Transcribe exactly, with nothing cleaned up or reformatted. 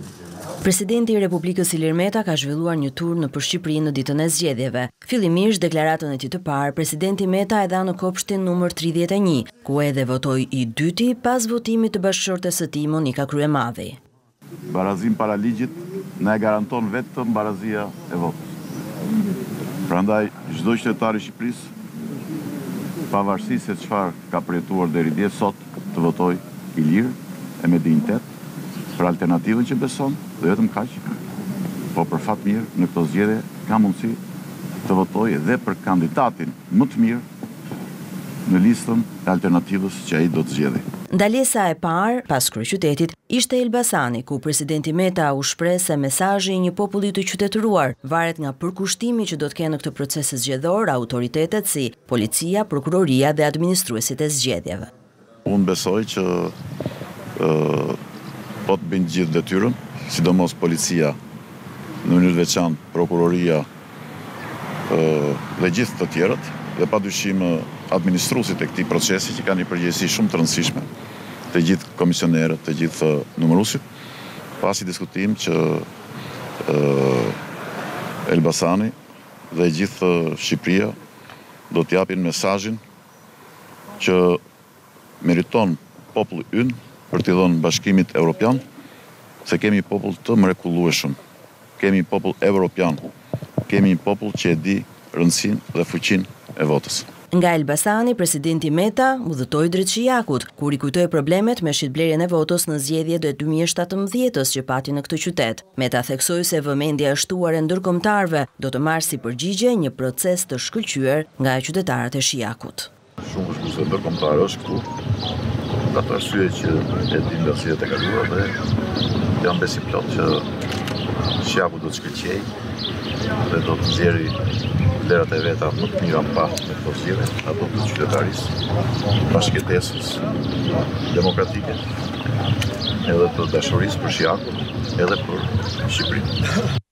Presidenti i Republikës Ilir Meta ka zhvilluar një tur nëpër Shqipërinë në ditën e zgjedhjeve. Fillimisht deklaratën e tij të parë, presidenti Meta e dha në kopshtin numër tridhjetë e një, ku edhe votoi i dyti pas votimit të bashkëshortes së tij Monika Kryemadhi. Barazim para ligjit na e garanton vetëm barazia e votës. Prandaj çdo qytetar i Shqipërisë, pavarësisht se çfarë ka përjetuar deri dje, sot të votojë i lirë e me dinjitet për alternativën që beson, dhe vetëm kaq, po për fat mirë në këto zgjedhje ka mundësi të votojë edhe për kandidatin më të mirë në listën e alternativës që ai do të zgjedhë. Ndalesa e parë pas kryeqytetit ishte Elbasani, ku presidenti Meta u shpreh se mesazhi i një populli të qytetëruar varet nga përkushtimi që do të kenë në këtë proces zgjedhor autoritetet si policia, prokuroria dhe administruesit e zgjedhjeve. Unë besoj që uh, po të bëjnë gjithë detyrën, sidomos policia, në mënyrë të veçantë prokuroria uh, dhe gjithë të tjerët, dhe padyshim administruesit e këtij procesi që kanë një përgjegjësi shumë të rëndësishme, të gjithë komisionerët, të gjithë numëruesit, pasi diskutim që uh, Elbasani dhe gjithë Shqipëria do të japin mesazhin që meriton populli ynë për t'i dhënë Bashkimit Evropian, se kemi një popull të mrekullueshëm, kemi një popull evropian, kemi një popull që e di rëndësinë dhe fuqinë e votës. Nga Elbasani, presidenti Meta udhëtoi drejt Shijakut, ku rikujtoi problemet me shitblerjen e votës në zgjedhjet e dy mijë e shtatëmbëdhjetës që pati në këtë qytet. Meta theksoi se vëmendja e shtuar e ndërkombëtarëve do të marrë si përgjigje një proces të shkëlqyer nga qytetarët e Shijakut. Shumë shkuese ndërkombëtare është këtu, për atë arsye që e din nga zgjedhjet e kaluara dhe jam besim plot që Shijaku do të shkëlqejë dhe do të nxjerrë vlerat e veta më të mira pa me këto zgjedhje, ato të qytetarisë, bashkëtesës demokratike, edhe të dashurisë për Shijakun, edhe për Shqipërinë.